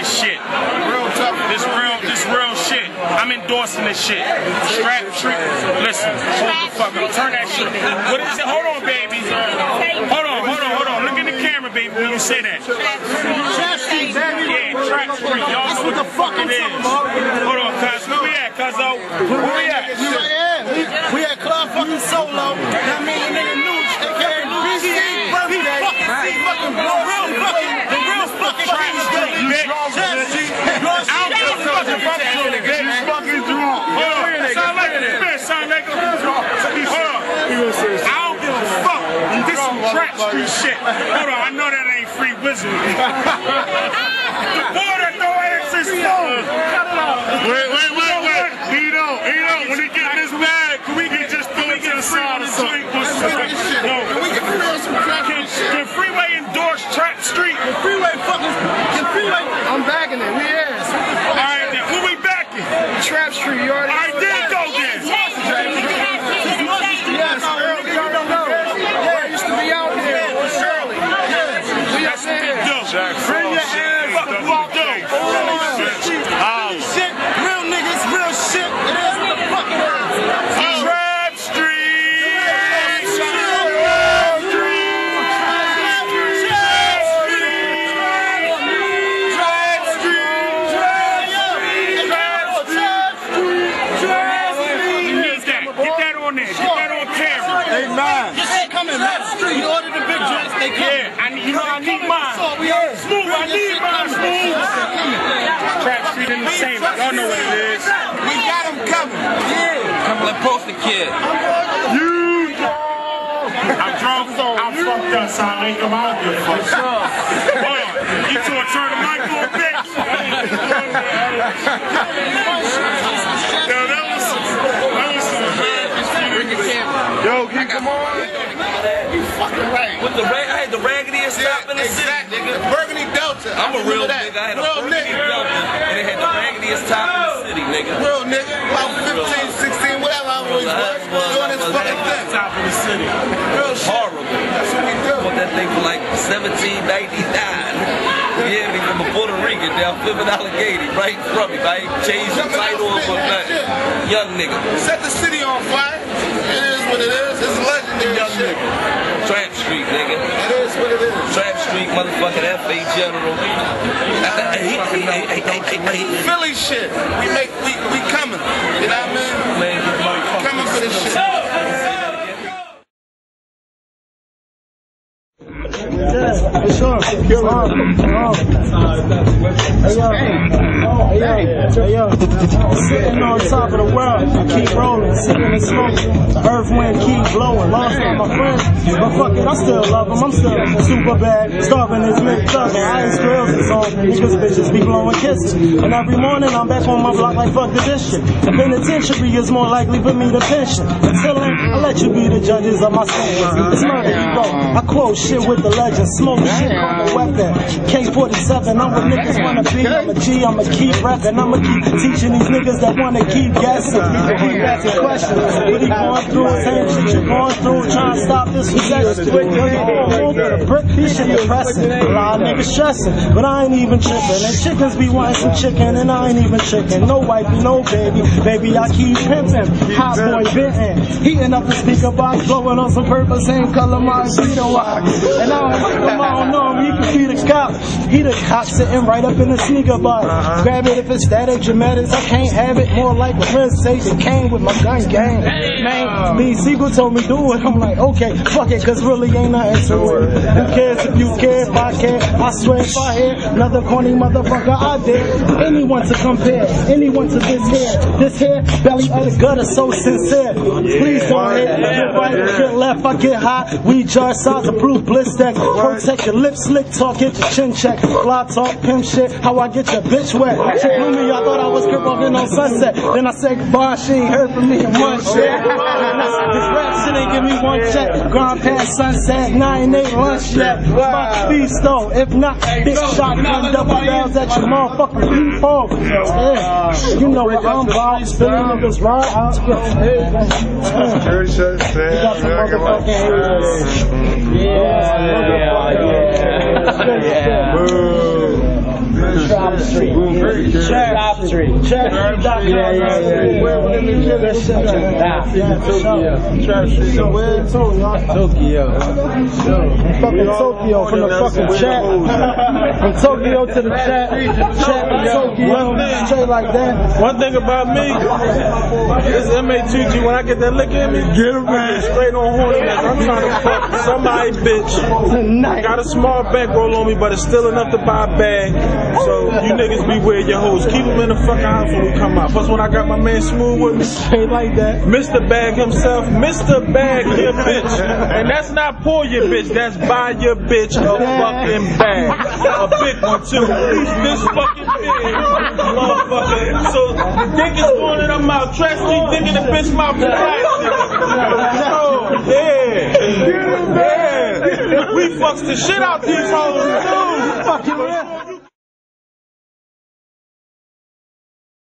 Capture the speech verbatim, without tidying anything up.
shit. This real, this real shit. I'm endorsing this shit. TrapStreet. Listen, hold the fuck up. Turn that shit. What is it? Hold on, baby. Hold on, hold on, hold on. Look in the camera, baby, when you say that. TrapStreet, baby. Yeah, TrapStreet. Y'all know what the fuck it is. Hold on, cuz. Where we at, cuzzo? Where we at? We right here. We, we at Club fucking Solo. That mean nigga new, aka B C birthday. He fucking blow real fucking, the real fucking TrapStreet. TrapStreet. I don't give a fuck about that nigga. He's fucking drunk. Hold on. Sound like a bitch. Sound like a bitch. Hold on. I don't give a fuck. This is TrapStreet shit. Hold on. I know that ain't free wizard. The boy that throw ass is phone. Wait, wait, wait, wait. He don't, he don't. When he get this bag, can we get just throw it to the side or something? Can we get free some Can, can Freeway endorse TrapStreet? The Freeway fucking, the Freeway. I'm backing it. We is. All right, then. Who we backing? TrapStreet. You already. All right, then go then. Yes, early. Y'all don't know. Yeah, I used to be out here. Early. Yeah. We up there. Jakk Bring your Frost. ass fucking walk up. Oh, shit. Real niggas, real shit. It is what the fuck it is. TrapStreet. Amen. Just coming up the street. You ordered the big drinks, they come. Yeah, I need, you know I need mine. Smooth, I need mine, Smooth. TrapStreet in the same. Y'all know what it is. We got them coming. Yeah. Come like post the kid. You. I'm drunk. I'm fucked up, son. I ain't come out here. Fuck up. Hold on. You two are turning the mic on, bitch. Yo, that was some. That was some bad. Yo, keep come on. You fucking right. With the rag, I had the raggediest top in the Exactly. city, nigga. Burgundy Delta. I'm a real nigga. I had a real burgundy nigga. Delta, and it had the raggediest top in the city, nigga. Real nigga. About fifteen, sixteen, whatever I was doing this fucking thing. Top of the city. Real shit. Horrible. That's what we do. Bought that thing for like seventeen ninety-nine. Yeah, me from Puerto Rican down Fifth and Allegheny, right from me. I ain't changed the title or nothing. Young nigga. Set the city on fire. It is what it is. It's legendary Young shit. nigga. TrapStreet, nigga. It is what it is. TrapStreet, motherfucking F A General. Hey, hey, hey, hey, hey, hey. Philly shit. We make, we, we coming. You know what I mean? Man, Coming for this shit. Yeah, for sure. Oh, oh. Hey yo, hey yo, hey yo. Sitting on top of the world, keep rolling, sipping and smoking. Earth wind keep blowing. Lost all my friends, but fuck it, I still love them. I'm still super bad, starving is mid thugging. Ice grills and on niggas bitches be blowing kisses. And every morning I'm back on my block like fuck the district. The penitentiary is more likely for me to pension. Until then, I let you be the judges of my sentence. It's murder, you go. I quote shit with the legend, smoke shit on the weapon. K forty-seven, I'm what niggas wanna be. I'm a G, I'ma keep rapping. I'ma keep teaching these niggas that wanna keep guessing. Keep asking questions. What he going through, same shit you're going through. Trying to stop this possession. The brick, this shit depressing. A lot of niggas stressing, but I ain't even tripping. And chickens be wanting some chicken, and I ain't even chicken. No wifey, no baby. Baby, I keep pimping. Hot boy bitten. Heating up the speaker box, blowing on some purple, same color my Vito watch. And I don't like him, I don't know him, he could be the cop. He the cop sitting right up in the sneaker box. Uh-huh. Grab it if it's static, dramatics, I can't have it. More like a Prince Satan came with my gun gang. Man, Beanie Sigel told me do it. I'm like, okay, fuck it, cause really ain't nothing to it. Who cares if you care, if I care? I swear if I hear another corny motherfucker, I dare anyone to compare, anyone to this hair. This hair, belly of the gutter, so sincere. Please don't hit, get right, get left, I get high. We judge size of proof, bliss deck. Protect your lips, slick talk, get your chin check. Fly talk, pimp shit, how I get your bitch wet. She blew me, I thought I was crippled on Sunset. Then I said goodbye, she ain't heard from me in one shit. This rap shit ain't give me one check. Grind past sunset, nine ain't lunch yet. About to feast though, if not, big shotgun, double barrels at your motherfucking people. Yeah, you know what I'm about. Spilling niggas right out. Dirty shirt, You got some motherfucking haters. Yeah, yeah, yeah. Good shit. TrapStreet. TrapStreet. TrapStreet. Yeah, yeah, yeah. That's Tokyo. Tokyo. Fucking Tokyo from the fucking chat. From Tokyo to the chat. Chat to Tokyo. Straight like that. One thing about me, this M A two G, when I get that lick in me, get him man. Straight on horny. I'm trying to fuck somebody, bitch. Got a small bankroll on me, but it's still enough to buy a bag. So you niggas beware your hoes. Keep them in the fucking house when we come out. Plus when I got my man Smooth with me, Straight like that. Mister Bag himself, Mister Bag your bitch. And that's not pour your bitch, that's buy your bitch a fucking bag. A big one too. He's this fucking big, motherfucker. So the dick is going in her mouth. TrapStreet dick in the bitch mouth to plastic. Oh, yeah. Yeah. We fucks the shit out these hoes too. Fucking real.